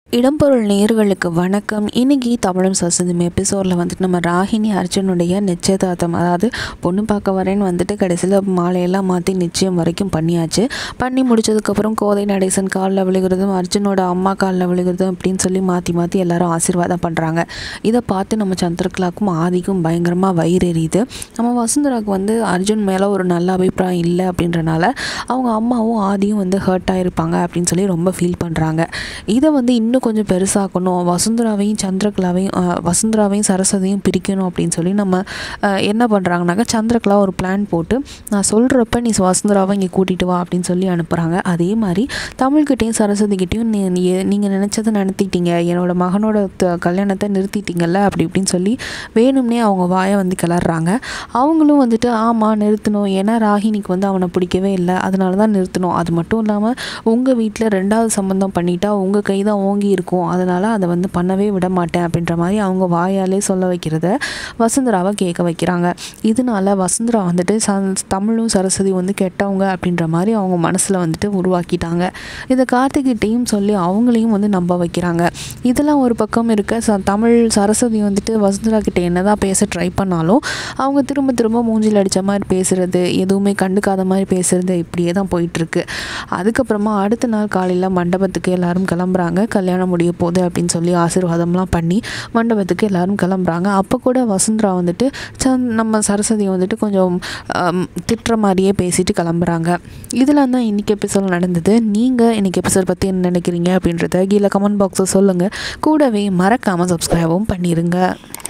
இடம்பொருள் நேயர்களுக்கு வணக்கம். இன்னைக்கு தமிழும் சரஸ்வதியும் எபிசோடில் வந்துட்டு நம்ம ராகினி அர்ஜுனுடைய நிச்சயதார்த்தம், அதாவது பொண்ணு பார்க்க வரேன்னு வந்துட்டு கடைசியில் மாலையெல்லாம் மாற்றி நிச்சயம் வரைக்கும் பண்ணியாச்சு. பண்ணி முடிச்சதுக்கப்புறம் கோதை நடேசன் காலில் விழுகிறதும் அர்ஜுனோட அம்மா காலில் விழுகிறதும் அப்படின்னு சொல்லி மாற்றி மாற்றி எல்லாரும் ஆசீர்வாதம் பண்ணுறாங்க. இதை பார்த்து நம்ம சந்திரகலாவுக்கும் ஆதிக்கும் பயங்கரமாக வயிறு எரியுது. நம்ம வசுந்தராவுக்கு வந்து அர்ஜுன் மேலே ஒரு நல்ல அபிப்பிராயம் இல்லை அப்படின்றனால அவங்க அம்மாவும் ஆதியும் வந்து ஹர்ட் ஆகிருப்பாங்க அப்படின்னு சொல்லி ரொம்ப ஃபீல் பண்ணுறாங்க. இதை வந்து இன்னும் கொஞ்சம் பெருசாக்கணும், வசுந்தராவையும் சந்திரகலாவையும் வசுந்தராவையும் சரஸ்வதியும் பிரிக்கணும் அப்படின்னு சொல்லி நம்ம என்ன பண்ணுறாங்கனாக்கா சந்திரகலா ஒரு பிளான் போட்டு நான் சொல்கிறப்ப நீ வசுந்தராவை இங்கே கூட்டிகிட்டு வா அப்படின்னு சொல்லி அனுப்புகிறாங்க. அதே மாதிரி தமிழ்கிட்டையும் சரஸ்வதிக்கிட்டையும் நீங்கள் நினச்சதை நடத்திட்டீங்க, என்னோட மகனோட கல்யாணத்தை நிறுத்திட்டீங்கல்ல அப்படி இப்படின்னு சொல்லி வேணும்னே அவங்க வாயை வந்து கிளறாங்க. அவங்களும் வந்துட்டு ஆமாம் நிறுத்தணும், ஏன்னா ராகினிக்கு வந்து அவனை பிடிக்கவே இல்லை, அதனால தான் நிறுத்தணும். அது மட்டும் இல்லாமல் உங்கள் வீட்டில் 2வது சம்பந்தம் பண்ணிட்டா உங்கள் கை தான் ஓங்கி இருக்கும், அதனால் அதை வந்து பண்ணவே விட மாட்டேன் அப்படின்ற மாதிரி அவங்க வாயாலே சொல்ல வைக்கிறத வசுந்தராவை கேட்க வைக்கிறாங்க. இதனால வசுந்தரா வந்துட்டு தமிழும் சரஸ்வதி வந்து கெட்டவங்க அப்படின்ற மாதிரி அவங்க மனசில் வந்துட்டு உருவாக்கிட்டாங்க. இதை கார்த்திகிட்டையும் சொல்லி அவங்களையும் வந்து நம்ப வைக்கிறாங்க. இதெல்லாம் ஒரு பக்கம் இருக்க தமிழ் சரஸ்வதி வந்துட்டு வசுந்தரா கிட்ட என்னதான் பேச ட்ரை பண்ணாலும் அவங்க திரும்ப திரும்ப மூஞ்சில் அடித்த மாதிரி பேசுகிறது, எதுவுமே கண்டுக்காத மாதிரி பேசுகிறது, இப்படியே தான் போயிட்டுருக்கு. அதுக்கப்புறமா அடுத்த நாள் காலையில் மண்டபத்துக்கு எல்லாரும் கிளம்புறாங்க. கல்யாணம் முடிய போகுது அப்படின்னு சொல்லி ஆசீர்வாதம்லாம் பண்ணி மண்டபத்துக்கு எல்லாரும் கிளம்புறாங்க. அப்போ கூட வசுந்தரா வந்துட்டு நம்ம சரஸ்வதியை வந்துட்டு கொஞ்சம் திட்டுற மாதிரியே பேசிட்டு கிளம்புறாங்க. இதெல்லாம் தான் இன்றைக்கி எபிசோட் நடந்தது. நீங்கள் இன்றைக்கி எபிசோட் பற்றி என்ன நினைக்கிறீங்க அப்படின்றத கீழே கமெண்ட் பாக்ஸில் சொல்லுங்கள். கூடவே மறக்காமல் சப்ஸ்கிரைபும் பண்ணிடுங்க.